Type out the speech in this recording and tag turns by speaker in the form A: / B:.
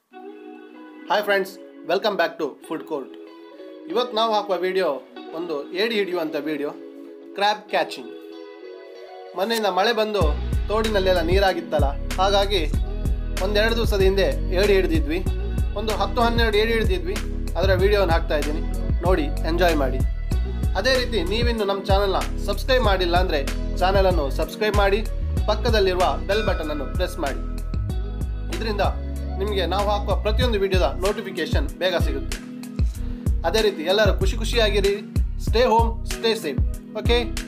A: Hi friends, welcome back to food court. ಇವತ್ತು ನಾವು ಹಾಕುವ ವಿಡಿಯೋ ಒಂದು ಏಡಿ ಹಿಡಿಯುವಂಥ ವಿಡಿಯೋ, ಕ್ರ್ಯಾಬ್ ಕ್ಯಾಚಿಂಗ್. ಮೊನ್ನೆಯಿಂದ ಮಳೆ ಬಂದು ತೋಡಿನಲ್ಲೆಲ್ಲ ನೀರಾಗಿತ್ತಲ್ಲ, ಹಾಗಾಗಿ ಒಂದೆರಡು ದಿವಸದ ಹಿಂದೆ ಏಡಿ ಹಿಡಿದಿದ್ವಿ. ಒಂದು 10-12 ಏಡಿ ಹಿಡಿದಿದ್ವಿ. ಅದರ ವಿಡಿಯೋನ ಹಾಕ್ತಾ ಇದ್ದೀನಿ, ನೋಡಿ ಎಂಜಾಯ್ ಮಾಡಿ. ಅದೇ ರೀತಿ ನೀವಿನ್ನು ನಮ್ಮ ಚಾನಲ್ನ ಸಬ್ಸ್ಕ್ರೈಬ್ ಮಾಡಿಲ್ಲ ಅಂದರೆ ಚಾನಲನ್ನು ಸಬ್ಸ್ಕ್ರೈಬ್ ಮಾಡಿ, ಪಕ್ಕದಲ್ಲಿರುವ ಬೆಲ್ ಬಟನನ್ನು ಪ್ರೆಸ್ ಮಾಡಿ. ಇದರಿಂದ ನಿಮಗೆ ನಾವು ಹಾಕುವ ಪ್ರತಿಯೊಂದು ವಿಡಿಯೋದ ನೋಟಿಫಿಕೇಶನ್ ಬೇಗ ಸಿಗುತ್ತೆ. ಅದೇ ರೀತಿ ಎಲ್ಲರೂ ಖುಷಿಯಾಗಿರಿ. Stay home, stay safe. Okay.